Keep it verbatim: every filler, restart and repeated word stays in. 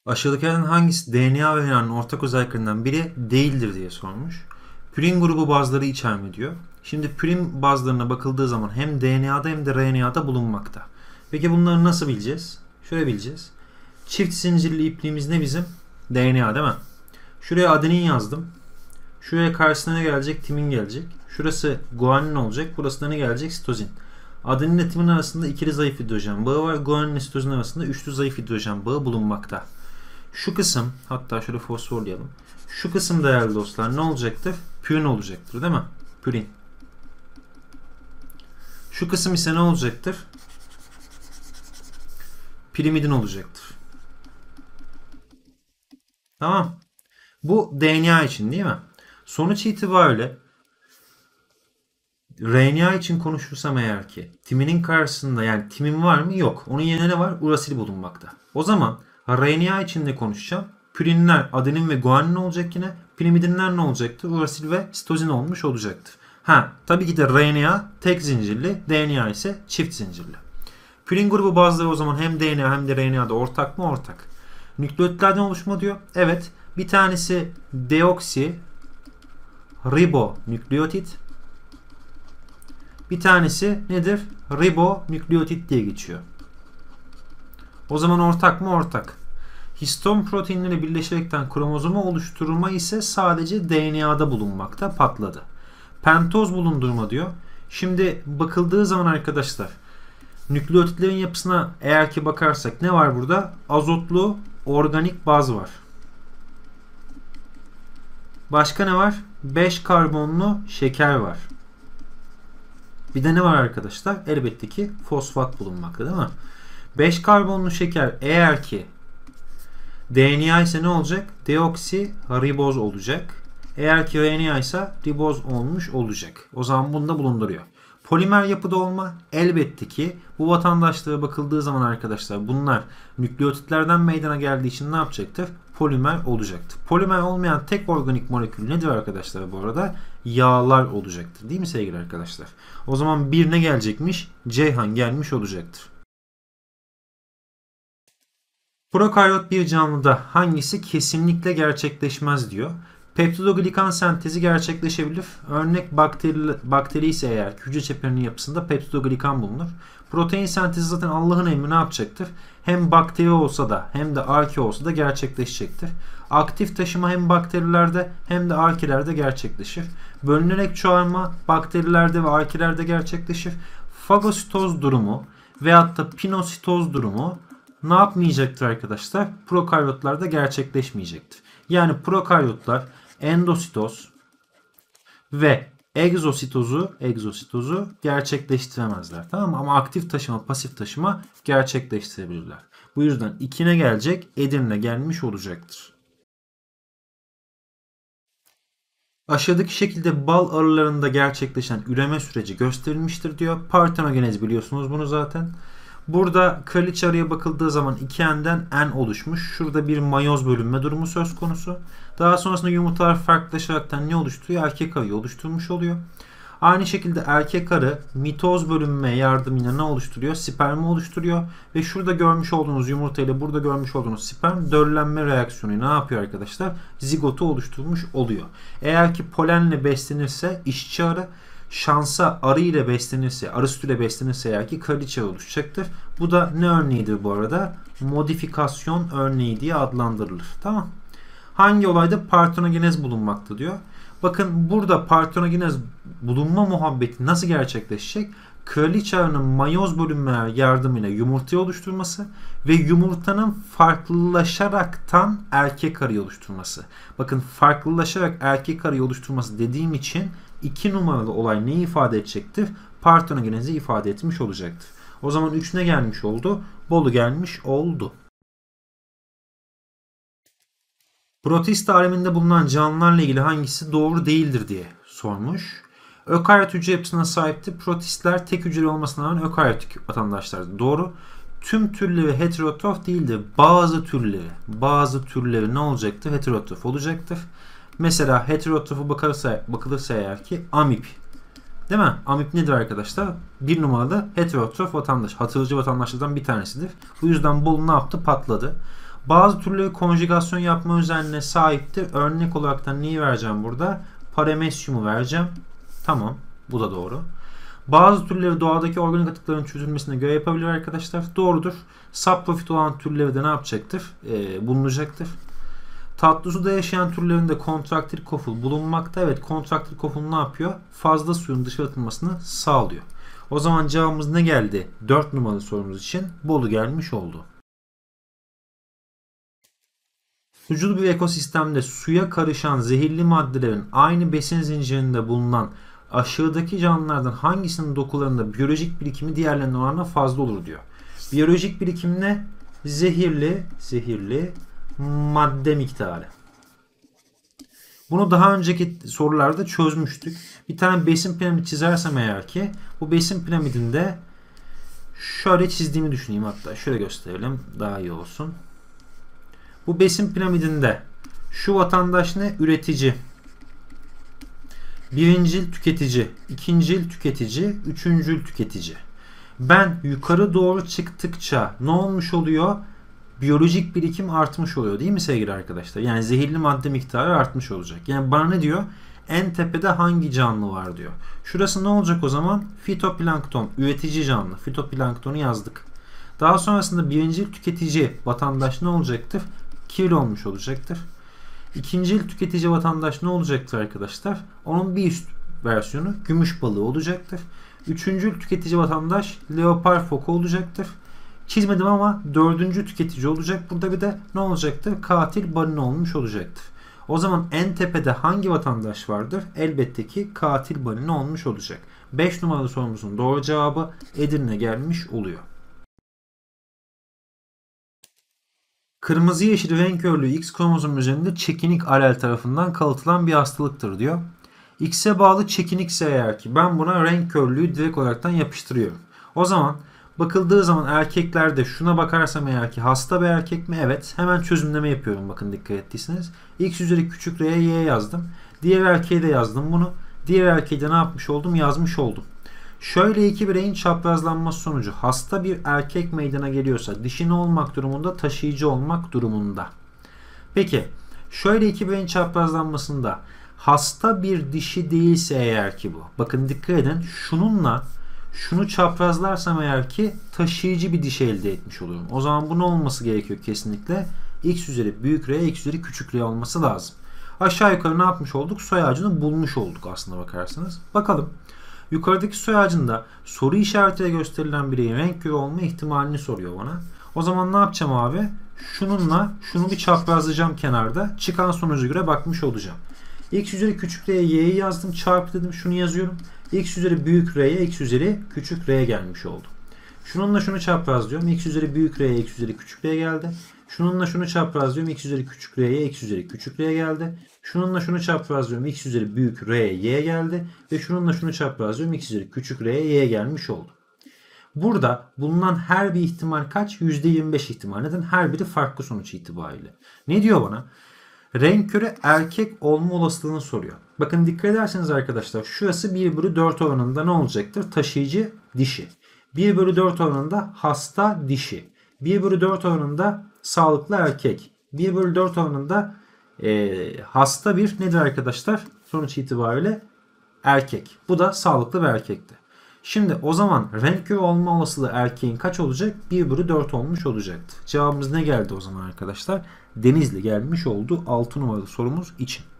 Aşağıdakilerden hangisi D N A ve R N A'nın ortak özelliklerinden biri değildir diye sormuş. Pürin grubu bazları içerme diyor. Şimdi pürin bazlarına bakıldığı zaman hem D N A'da hem de R N A'da bulunmakta. Peki bunları nasıl bileceğiz? Şöyle bileceğiz. Çift zincirli ipliğimiz ne bizim? D N A değil mi? Şuraya adenin yazdım. Şuraya karşısına ne gelecek? Timin gelecek. Şurası guanin olacak. Burası da ne gelecek? Sitozin. Adenin ile timin arasında ikili zayıf hidrojen bağı var. Guanin ile sitozin arasında üçlü zayıf hidrojen bağı bulunmakta. Şu kısım, hatta şöyle fosforlayalım. Şu kısım değerli dostlar ne olacaktır? Pürin olacaktır değil mi? Pürin. Şu kısım ise ne olacaktır? Pirimidin olacaktır. Tamam. Bu D N A için değil mi? Sonuç itibariyle R N A için konuşursam eğer ki timinin karşısında yani timin var mı? Yok. Onun yerine ne var? Urasil bulunmakta. O zaman R N A için de konuşacağım. Pürinler adenin ve guanin olacak yine. Pirimidinler ne olacaktır? Urasil ve sitozin olmuş olacaktır. Ha, tabii ki de R N A tek zincirli, D N A ise çift zincirli. Pürin grubu bazıları o zaman hem D N A hem de R N A'da ortak mı? Ortak. Nükleotitlerden oluşma diyor. Evet. Bir tanesi deoksi ribonükleotit. Bir tanesi nedir? Ribonükleotit diye geçiyor. O zaman ortak mı? Ortak. Histon proteinleri birleşerekten kromozomu oluşturma ise sadece D N A'da bulunmakta, patladı. Pentoz bulundurma diyor. Şimdi bakıldığı zaman arkadaşlar nükleotitlerin yapısına eğer ki bakarsak ne var burada? Azotlu organik baz var. Başka ne var? beş karbonlu şeker var. Bir de ne var arkadaşlar? Elbette ki fosfat bulunmakta değil mi? beş karbonlu şeker eğer ki D N A ise ne olacak? Deoksiriboz olacak. Eğer ki R N A ise riboz olmuş olacak. O zaman bunu da bulunduruyor. Polimer yapıda olma elbette ki bu vatandaşlığa bakıldığı zaman arkadaşlar bunlar nükleotitlerden meydana geldiği için ne yapacaktır? Polimer olacaktır. Polimer olmayan tek organik molekül nedir arkadaşlar bu arada? Yağlar olacaktır. Değil mi sevgili arkadaşlar? O zaman bir ne gelecekmiş? Ceyhan gelmiş olacaktır. Prokaryot bir canlıda hangisi kesinlikle gerçekleşmez diyor. Peptidoglikan sentezi gerçekleşebilir. Örnek bakteri, bakteri ise eğer hücre çeperinin yapısında peptidoglikan bulunur. Protein sentezi zaten Allah'ın emri ne yapacaktır? Hem bakteri olsa da hem de arke olsa da gerçekleşecektir. Aktif taşıma hem bakterilerde hem de arkelerde gerçekleşir. Bölünerek çoğalma bakterilerde ve arkelerde gerçekleşir. Fagositoz durumu veyahut da pinositoz durumu ne yapmayacaktır arkadaşlar? Prokaryotlarda gerçekleşmeyecektir. Yani prokaryotlar endositoz ve egzositozu egzositozu gerçekleştiremezler. Tamam mı? Ama aktif taşıma, pasif taşıma gerçekleştirebilirler. Bu yüzden ikine gelecek, Edirne gelmiş olacaktır. Aşağıdaki şekilde bal arılarında gerçekleşen üreme süreci gösterilmiştir diyor. Partenogenez biliyorsunuz bunu zaten. Burada kraliçe arıya bakıldığı zaman iki n'den N oluşmuş. Şurada bir mayoz bölünme durumu söz konusu. Daha sonrasında yumurtalar farklılaşaraktan ne oluşturuyor? Erkek arıyı oluşturmuş oluyor. Aynı şekilde erkek arı mitoz bölünme yardımıyla ne oluşturuyor? Spermi oluşturuyor. Ve şurada görmüş olduğunuz yumurta ile burada görmüş olduğunuz sperm döllenme reaksiyonu ne yapıyor arkadaşlar? Zigotu oluşturmuş oluyor. Eğer ki polenle beslenirse işçi arı, şansa arı ile beslenirse, arı sütüyle beslenirse eğer ki kraliçe oluşacaktır. Bu da ne örneğidir bu arada? Modifikasyon örneği diye adlandırılır. Tamam. Hangi olayda partenogenez bulunmakta diyor. Bakın burada partenogenez bulunma muhabbeti nasıl gerçekleşecek? Kraliçe arının mayoz bölünme yardımıyla yumurtayı oluşturması ve yumurtanın farklılaşaraktan erkek arıyı oluşturması. Bakın farklılaşarak erkek arıyı oluşturması dediğim için iki numaralı olay neyi ifade edecektir? Partenogenezi ifade etmiş olacaktır. O zaman üç ne gelmiş oldu? Bolu gelmiş oldu. Protist aleminde bulunan canlılarla ilgili hangisi doğru değildir diye sormuş. Ökaryot hücre yapısına sahipti. Protistler tek hücreli olmasına rağmen ökaryotik vatandaşlardı. Doğru. Tüm türleri heterotrof değildir. Bazı türleri, bazı türleri ne olacaktır? Heterotrof olacaktır. Mesela heterotrofu bakılırsa, bakılırsa eğer ki amip. Değil mi? Amip nedir arkadaşlar? Bir numaralı heterotrof vatandaş. Hatırlıcı vatandaşlardan bir tanesidir. Bu yüzden Bolu ne yaptı? Patladı. Bazı türleri konjugasyon yapma özelliğine sahiptir. Örnek olarak da neyi vereceğim burada? Paramesyumu vereceğim. Tamam. Bu da doğru. Bazı türleri doğadaki organik atıkların çözülmesine göre yapabilir arkadaşlar. Doğrudur. Subprofit olan türleri de ne yapacaktır? Ee, bulunacaktır. Tatlı suda yaşayan türlerinde kontraktil koful bulunmakta. Evet, kontraktil koful ne yapıyor? Fazla suyun dışarı atılmasını sağlıyor. O zaman cevabımız ne geldi? dört numaralı sorumuz için Bolu gelmiş oldu. Sucul bir ekosistemde suya karışan zehirli maddelerin aynı besin zincirinde bulunan aşağıdaki canlılardan hangisinin dokularında biyolojik birikimi diğerlerinin oranla fazla olur diyor. Biyolojik birikim ne? Zehirli, zehirli madde miktarı. Bunu daha önceki sorularda çözmüştük. Bir tane besin piramidi çizersem eğer ki bu besin piramidinde şöyle çizdiğimi düşüneyim, hatta şöyle gösterelim daha iyi olsun. Bu besin piramidinde şu vatandaş ne? Üretici. Birincil tüketici, ikincil tüketici, üçüncül tüketici. Ben yukarı doğru çıktıkça ne olmuş oluyor? Biyolojik birikim artmış oluyor değil mi sevgili arkadaşlar? Yani zehirli madde miktarı artmış olacak. Yani bana ne diyor? En tepede hangi canlı var diyor. Şurası ne olacak o zaman? Fitoplankton, üretici canlı. Fitoplanktonu yazdık. Daha sonrasında birincil tüketici vatandaş ne olacaktır? Kirli olmuş olacaktır. İkincil tüketici vatandaş ne olacaktır arkadaşlar? Onun bir üst versiyonu gümüş balığı olacaktır. Üçüncül tüketici vatandaş leopar foku olacaktır. Çizmedim ama dördüncü tüketici olacak. Burada bir de ne olacaktır? Katil balina olmuş olacaktır. O zaman en tepede hangi vatandaş vardır? Elbette ki katil balina olmuş olacak. beş numaralı sorumuzun doğru cevabı Edirne gelmiş oluyor. Kırmızı yeşil renk körlüğü X kromozom üzerinde çekinik alel tarafından kalıtılan bir hastalıktır diyor. X'e bağlı çekinikse eğer ki ben buna renk körlüğü direkt olaraktan yapıştırıyorum. O zaman bakıldığı zaman erkeklerde şuna bakarsam eğer ki hasta bir erkek mi? Evet. Hemen çözümleme yapıyorum, bakın dikkat ettiyseniz. X üzeri küçük R'ye Y yazdım. Diğer erkeğe de yazdım bunu. Diğer erkeğe de ne yapmış oldum? Yazmış oldum. Şöyle iki bireyin çaprazlanması sonucu hasta bir erkek meydana geliyorsa dişi ne olmak durumunda? Taşıyıcı olmak durumunda. Peki şöyle iki bireyin çaprazlanmasında hasta bir dişi değilse eğer ki bu. Bakın dikkat edin, şununla şunu çaprazlarsam eğer ki taşıyıcı bir dişi elde etmiş olurum. O zaman bu ne olması gerekiyor kesinlikle? X üzeri büyük R, X üzeri küçük R olması lazım. Aşağı yukarı ne yapmış olduk? Soy ağacını bulmuş olduk aslında bakarsanız. Bakalım. Yukarıdaki soy ağacında soru işaretiyle gösterilen bireyin renk körü olma ihtimalini soruyor bana. O zaman ne yapacağım abi? Şununla şunu bir çaprazlayacağım kenarda. Çıkan sonuca göre bakmış olacağım. X üzeri küçük R'ye Y'yi yazdım. Çarpı dedim. Şunu yazıyorum. X üzeri büyük R'ye X üzeri küçük R gelmiş oldu. Şununla şunu çaprazlıyorum. X üzeri büyük R'ye X üzeri küçük R geldi. Şununla şunu çaprazlıyorum. X üzeri küçük R'ye X üzeri küçük R geldi. Şununla şunu çaprazlıyorum. X üzeri büyük R'ye Y geldi. Ve şununla şunu çaprazlıyorum. X üzeri küçük R'ye Y gelmiş oldu. Burada bulunan her bir ihtimal kaç? yüzde yirmi beş ihtimal. Neden? Her biri farklı sonuç itibariyle. Ne diyor bana? Renk körü erkek olma olasılığını soruyor. Bakın dikkat ederseniz arkadaşlar şurası bir bölü dört oranında ne olacaktır? Taşıyıcı dişi. bir bölü dört oranında hasta dişi. bir bölü dört oranında sağlıklı erkek. bir bölü dört oranında e, hasta bir nedir arkadaşlar? Sonuç itibariyle erkek. Bu da sağlıklı bir erkekti. Şimdi o zaman renk körü olma olasılığı erkeğin kaç olacak? bir bölü dört olmuş olacaktı. Cevabımız ne geldi o zaman arkadaşlar? Denizli gelmiş oldu altı numaralı sorumuz için.